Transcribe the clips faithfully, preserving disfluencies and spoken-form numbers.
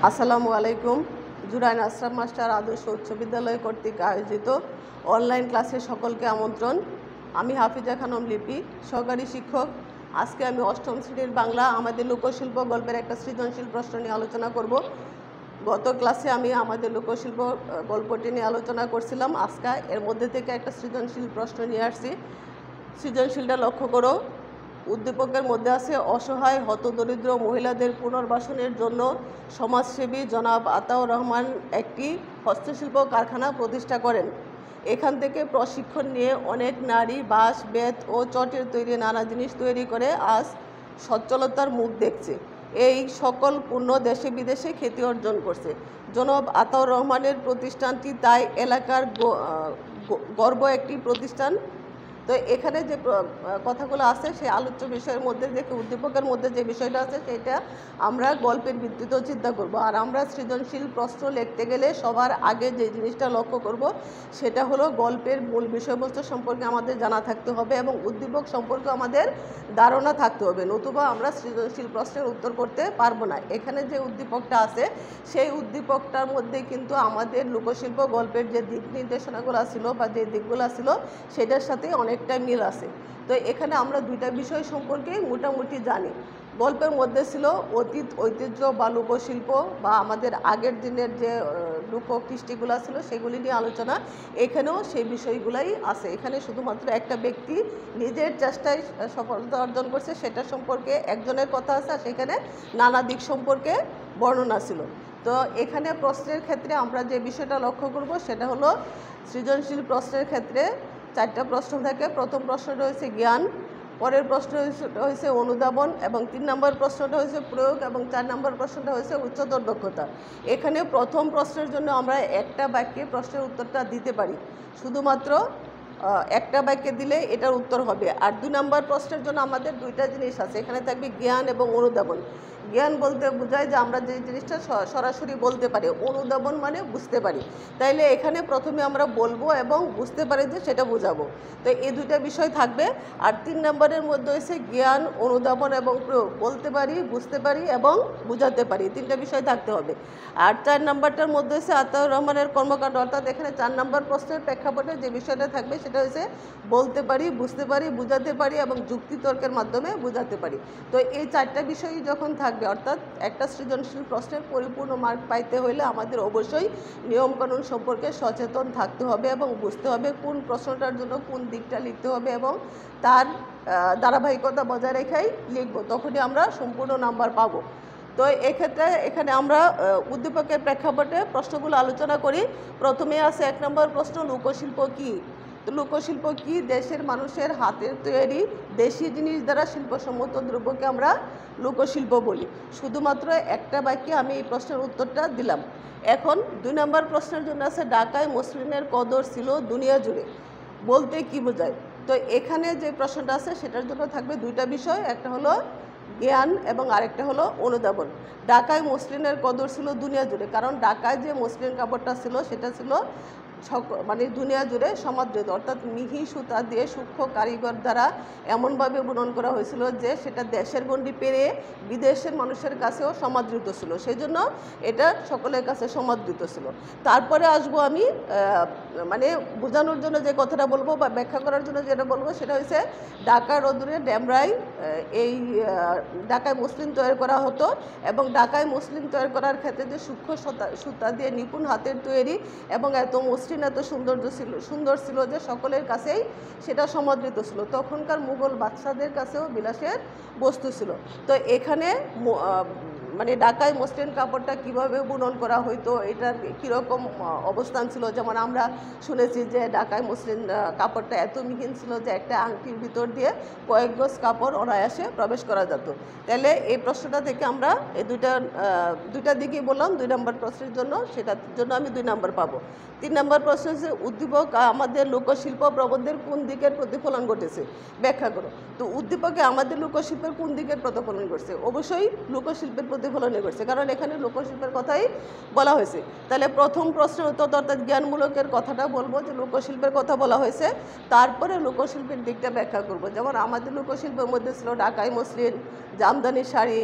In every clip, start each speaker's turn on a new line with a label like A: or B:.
A: আসসালামু আলাইকুম। জুরাইন আশরাফ মাস্টার আদর্শ উচ্চ বিদ্যালয় কর্তৃক আয়োজিত অনলাইন ক্লাসে সকলকে আমন্ত্রণ। আমি হাফিজা খানম লিপি, সহকারী শিক্ষক। আজকে আমি অষ্টম শ্রেণীর বাংলা আমাদের লোকশিল্প গল্পের একটা সৃজনশীল প্রশ্ন নিয়ে আলোচনা করব। গত ক্লাসে আমি আমাদের লোকশিল্প গল্পটি নিয়ে আলোচনা করছিলাম। আজকে এর মধ্যে থেকে একটা সৃজনশীল প্রশ্ন নিয়ে আসছি। সৃজনশীলটা লক্ষ্য করো। উদ্দীপকের মধ্যে আছে অসহায় হতদরিদ্র মহিলাদের পুনর্বাসনের জন্য সমাজসেবী জনাব আতাউর রহমান একটি হস্তশিল্প কারখানা প্রতিষ্ঠা করেন। এখান থেকে প্রশিক্ষণ নিয়ে অনেক নারী বাঁশ বেত ও চটের তৈরি নানা জিনিস তৈরি করে আজ সচ্ছলতার মুখ দেখছে। এই সকল পণ্য দেশে বিদেশে খ্যাতি অর্জন করছে। জনাব আতাউর রহমানের প্রতিষ্ঠানটি তাই এলাকার গর্ব একটি প্রতিষ্ঠান। তো এখানে যে কথাগুলো আছে সেই আলোচ্য বিষয়ের মধ্যে যে উদ্দীপকের মধ্যে যে বিষয়টা আছে সেটা আমরা গল্পের ভিত্তিতেও চিন্তা করব। আর আমরা সৃজনশীল প্রশ্ন লিখতে গেলে সবার আগে যে জিনিসটা লক্ষ্য করব সেটা হলো গল্পের মূল বিষয়বস্তু সম্পর্কে আমাদের জানা থাকতে হবে এবং উদ্দীপক সম্পর্কে আমাদের ধারণা থাকতে হবে, নতুবা আমরা সৃজনশীল প্রশ্নের উত্তর করতে পারবো না। এখানে যে উদ্দীপকটা আছে সেই উদ্দীপকটার মধ্যে কিন্তু আমাদের লোকশিল্প গল্পের যে দিক নির্দেশনাগুলো ছিল বা যে দিকগুলো ছিল সেটার সাথে অনেকটা মিল আছে। তো এখানে আমরা দুইটা বিষয় সম্পর্কে মোটামুটি জানি। গল্পের মধ্যে ছিল অতীত ঐতিহ্য বা লোকশিল্প বা আমাদের আগের দিনের যে লোককৃষ্টিগুলো ছিল সেগুলি নিয়ে আলোচনা। এখানেও সেই বিষয়গুলাই আছে। এখানে শুধুমাত্র একটা ব্যক্তি নিজের চেষ্টায় সফলতা অর্জন করছে সেটা সম্পর্কে একজনের কথা আছে, আর সেখানে নানা দিক সম্পর্কে বর্ণনা ছিল। তো এখানে প্রশ্নের ক্ষেত্রে আমরা যে বিষয়টা লক্ষ্য করব সেটা হলো সৃজনশীল প্রশ্নের ক্ষেত্রে চারটা প্রশ্ন থাকে। প্রথম প্রশ্নটা হয়েছে জ্ঞান, পরের প্রশ্ন হয়েছে অনুধাবন এবং তিন নম্বর প্রশ্নটা হয়েছে প্রয়োগ এবং চার নম্বর প্রশ্নটা হয়েছে উচ্চতর দক্ষতা। এখানে প্রথম প্রশ্নের জন্য আমরা একটা বাক্যে প্রশ্নের উত্তরটা দিতে পারি, শুধুমাত্র একটা বাক্যে দিলে এটার উত্তর হবে। আর দুই নম্বর প্রশ্নের জন্য আমাদের দুইটা জিনিস আছে, এখানে থাকবে জ্ঞান এবং অনুধাবন। জ্ঞান বলতে বোঝায় যে আমরা যে জিনিসটা সরাসরি বলতে পারি, অনুধাবন মানে বুঝতে পারি। তাইলে এখানে প্রথমে আমরা বলবো এবং বুঝতে পারি যে সেটা বোঝাবো। তো এই দুইটা বিষয় থাকবে। আর তিন নম্বরের মধ্যে হয়েছে জ্ঞান অনুধাবন এবং প্রয়োগ, বলতে পারি বুঝতে পারি এবং বুঝাতে পারি, তিনটা বিষয় থাকতে হবে। আর চার নম্বরটার মধ্যে হচ্ছে আতাউর রহমানের কর্মকাণ্ড, অর্থাৎ এখানে চার নম্বর প্রশ্নের প্রেক্ষাপটে যে বিষয়টা থাকবে সেটা হচ্ছে বলতে পারি বুঝতে পারি বুঝাতে পারি এবং যুক্তিতর্কের মাধ্যমে বুঝাতে পারি। তো এই চারটা বিষয়ই যখন থাকবে, অর্থাৎ একটা সৃজনশীল প্রশ্নের পরিপূর্ণ মার্ক পাইতে হলে আমাদের অবশ্যই নিয়মকানুন সম্পর্কে সচেতন থাকতে হবে এবং বুঝতে হবে কোন প্রশ্নটার জন্য কোন দিকটা লিখতে হবে এবং তার ধারাবাহিকতা বজায় রেখেই লিখবো, তখনই আমরা সম্পূর্ণ নাম্বার পাবো। তো এক্ষেত্রে এখানে আমরা উদ্দীপকের প্রেক্ষাপটে প্রশ্নগুলো আলোচনা করি। প্রথমে আছে এক নম্বর প্রশ্ন, লোকশিল্প কী? তো লোকশিল্প কী? দেশের মানুষের হাতের তৈরি দেশি জিনিস দ্বারা শিল্পসম্মত দ্রব্যকে আমরা লোকশিল্প বলি। শুধুমাত্র একটা বাক্যে আমি এই প্রশ্নের উত্তরটা দিলাম। এখন দুই নম্বর প্রশ্নের জন্য আছে ঢাকায় মসলিনের কদর ছিল দুনিয়া জুড়ে, বলতে কি বোঝায়? তো এখানে যে প্রশ্নটা আছে সেটার জন্য থাকবে দুইটা বিষয়, একটা হলো জ্ঞান এবং আরেকটা হলো অনুধাবন। ঢাকায় মসলিনের কদর ছিল দুনিয়া জুড়ে, কারণ ঢাকায় যে মসলিন কাপড়টা ছিল সেটা ছিল মানে দুনিয়া জুড়ে সমাদৃত, অর্থাৎ মিহি সুতা দিয়ে সূক্ষ্ম কারিগর দ্বারা এমনভাবে বুনন করা হয়েছিল যে সেটা দেশের গণ্ডি পেরিয়ে বিদেশের মানুষের কাছেও সমাদৃত ছিল, সেই জন্য এটা সকলের কাছে সমাদৃত ছিল। তারপরে আসবো আমি মানে বোঝানোর জন্য যে কথাটা বলবো বা ব্যাখ্যা করার জন্য যেটা বলবো সেটা হচ্ছে ঢাকা রোদুরে ড্যামরাই এই ঢাকায় মসলিন তৈরি করা হতো এবং ঢাকায় মসলিন তৈরি করার ক্ষেত্রে যে সূক্ষ্ম সুতা সুতা দিয়ে নিপুণ হাতের তৈরি এবং এত মসৃণ এত সৌন্দর্য ছিল সুন্দর ছিল যে সকলের কাছেই সেটা সমাদৃত ছিল। তখনকার মুঘল বাদশাদের কাছেও বিলাসের বস্তু ছিল। তো এখানে মানে ঢাকায় মসলিন কাপড়টা কীভাবে বুনন করা হইতো, এটার কীরকম অবস্থান ছিল, যেমন আমরা শুনেছি যে ঢাকায় মসলিন কাপড়টা এত মিহিন ছিল যে একটা আংটির ভিতর দিয়ে কয়েক গজ কাপড় অনায়াসে প্রবেশ করা যেত। তাহলে এই প্রশ্নটা থেকে আমরা এই দুইটা দুইটা দিকেই বললাম, দুই নম্বর প্রশ্নের জন্য সেটার জন্য আমি দুই নম্বর পাবো। তিন নম্বর প্রশ্ন হচ্ছে উদ্দীপক আমাদের লোকশিল্প প্রবন্ধের কোন দিকের প্রতিফলন ঘটেছে, ব্যাখ্যা করো। তো উদ্দীপকে আমাদের লোকশিল্পের কোন দিকের প্রতিফলন ঘটছে? অবশ্যই লোকশিল্পের প্রতিফলনে ঘটছে, কারণ এখানে লোকশিল্পের কথাই বলা হয়েছে। তাহলে প্রথম প্রশ্নের উত্তর অর্থাৎ জ্ঞানমূলকের কথাটা বলবো যে লোকশিল্পের কথা বলা হয়েছে, তারপরে লোকশিল্পের দিকটা ব্যাখ্যা করব। যেমন আমাদের লোকশিল্পের মধ্যে ছিল ঢাকাই মসলিন, জামদানি শাড়ি,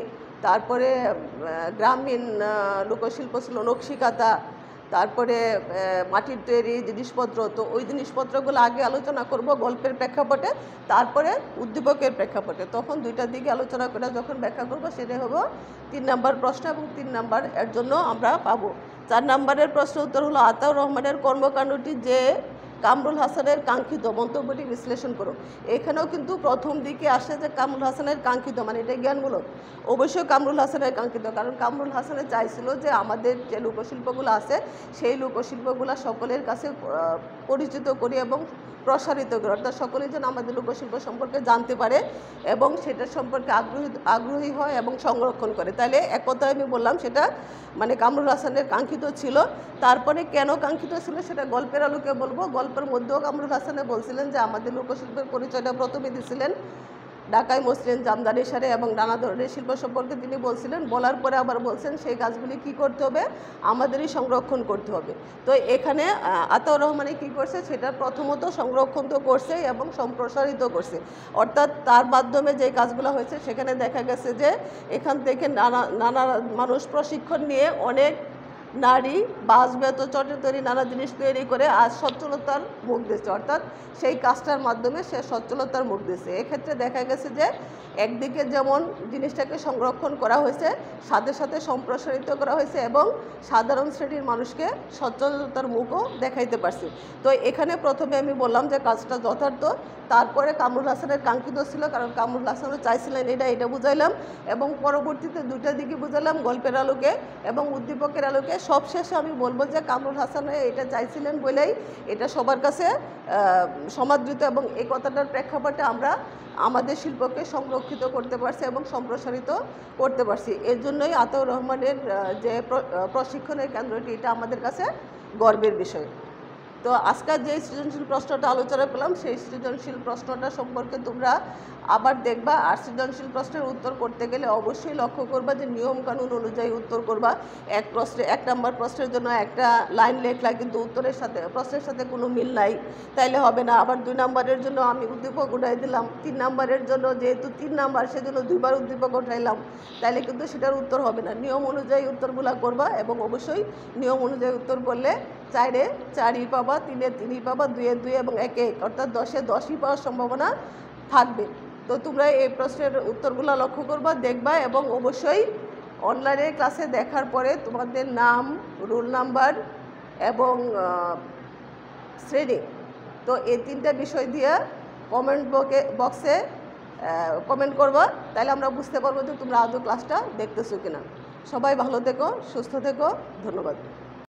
A: তারপরে আহ, গ্রামীণ আহ, লোকশিল্প ছিল নকশিকাঁথা, তারপরে আহ, মাটির তৈরি জিনিসপত্র। তো ওই জিনিসপত্রগুলো আগে আলোচনা করব গল্পের প্রেক্ষাপটে, তারপরে উদ্দীপকের প্রেক্ষাপটে। তখন দুইটার দিকে আলোচনা করে যখন ব্যাখ্যা করব সেটা হলো তিন নাম্বার প্রশ্ন, এবং তিন নাম্বার এর জন্য আমরা পাবো। চার নাম্বারের প্রশ্ন উত্তর হলো আতাউর রহমানের কর্মকাণ্ডটি যে কামরুল হাসানের কাঙ্ক্ষিত, মন্তব্যটি বিশ্লেষণ করো। এখানেও কিন্তু প্রথম দিকে আসে যে কামরুল হাসানের কাঙ্ক্ষিত, মানে এটা জ্ঞানমূলক। অবশ্যই কামরুল হাসানের কাঙ্ক্ষিত, কারণ কামরুল হাসানের চাইছিল যে আমাদের যে লোকশিল্পগুলো আছে সেই লোকশিল্পগুলো সকলের কাছে আহ, পরিচিত করি এবং প্রসারিত করি, অর্থাৎ সকলেই যেন আমাদের লোকশিল্প সম্পর্কে জানতে পারে এবং সেটার সম্পর্কে আগ্রহী আগ্রহী হয় এবং সংরক্ষণ করে। তাহলে এক কথায় আমি বললাম সেটা মানে কামরুল হাসানের কাঙ্ক্ষিত ছিল। তারপরে কেন কাঙ্ক্ষিত ছিল সেটা গল্পের আলোকে বলবো। গল্পের মধ্যেও কামরুল হাসানে বলছিলেন যে আমাদের লোকশিল্পের পরিচয়টা প্রথমে দিয়েছিলেন ঢাকাই মসলিন, জামদানি শাড়ি এবং নানা ধরনের শিল্প সম্পর্কে তিনি বলছিলেন। বলার পরে আবার বলছেন সেই কাজগুলি কী করতে হবে, আমাদেরই সংরক্ষণ করতে হবে। তো এখানে আতাউর রহমানে কী করছে, সেটা প্রথমত সংরক্ষণ তো করছে এবং সম্প্রসারিত করছে, অর্থাৎ তার মাধ্যমে যে কাজগুলো হয়েছে সেখানে দেখা গেছে যে এখান থেকে নানা নানা মানুষ প্রশিক্ষণ নিয়ে অনেক নারী বাঁশ বেত চটে তৈরি নানা জিনিস তৈরি করে আজ সচ্ছলতার মুখ দিচ্ছে, অর্থাৎ সেই কাজটার মাধ্যমে সে সচ্ছলতার মুখ দিচ্ছে। এক্ষেত্রে দেখা গেছে যে একদিকে যেমন জিনিসটাকে সংরক্ষণ করা হয়েছে, সাথে সাথে সম্প্রসারিত করা হয়েছে এবং সাধারণ শ্রেণীর মানুষকে সচ্ছলতার মুখও দেখাইতে পারছি। তো এখানে প্রথমে আমি বললাম যে কাজটা যথার্থ, তারপরে কামরুল হাসানের কাঙ্ক্ষিত ছিল, কারণ কামরুল হাসানও চাইছিলেন এটা, এটা বুঝাইলাম এবং পরবর্তীতে দুইটা দিকে বুঝালাম গল্পের আলোকে এবং উদ্দীপকের আলোকে। সবশেষে আমি বলবো যে কামরুল হাসান এটা চাইছিলেন বলেই এটা সবার কাছে সমাদৃত এবং এই কথাটার প্রেক্ষাপটে আমরা আমাদের শিল্পকে সংরক্ষিত করতে পারছি এবং সম্প্রসারিত করতে পারছি। এর জন্যই আতাউর রহমানের যে প্রশিক্ষণের কেন্দ্রটি, এটা আমাদের কাছে গর্বের বিষয়। তো আজকাল যে সৃজনশীল প্রশ্নটা আলোচনা করলাম সেই সৃজনশীল প্রশ্নটা সম্পর্কে তোমরা আবার দেখবা। আর সৃজনশীল প্রশ্নের উত্তর করতে গেলে অবশ্যই লক্ষ্য করবা যে নিয়মকানুন অনুযায়ী উত্তর করবা। এক প্রশ্নে এক নম্বর প্রশ্নের জন্য একটা লাইন লেখলা কিন্তু উত্তরের সাথে প্রশ্নের সাথে কোনো মিল নাই, তাইলে হবে না। আবার দুই নম্বরের জন্য আমি উদ্দীপক উঠাই দিলাম, তিন নম্বরের জন্য যেহেতু তিন নাম্বার সেজন্য দুইবার উদ্দীপক উঠাইলাম, তাইলে কিন্তু সেটার উত্তর হবে না। নিয়ম অনুযায়ী উত্তরগুলো করবা এবং অবশ্যই নিয়ম অনুযায়ী উত্তর করলে চারে চারই পাবা, তিনে তিনই পাবা, দুয়ে দুই এবং একে এক, অর্থাৎ দশে দশই পাওয়ার সম্ভাবনা থাকবে। তো তোমরা এই প্রশ্নের উত্তরগুলো লক্ষ্য করবা, দেখবা এবং অবশ্যই অনলাইনে ক্লাসে দেখার পরে তোমাদের নাম, রোল নাম্বার এবং শ্রেণী, তো এই তিনটা বিষয় দিয়ে কমেন্ট বকে বক্সে কমেন্ট করবা, তাহলে আমরা বুঝতে পারবো যে তোমরা আদৌ ক্লাসটা দেখতেছো কিনা। সবাই ভালো থেকো, সুস্থ থেকো, ধন্যবাদ।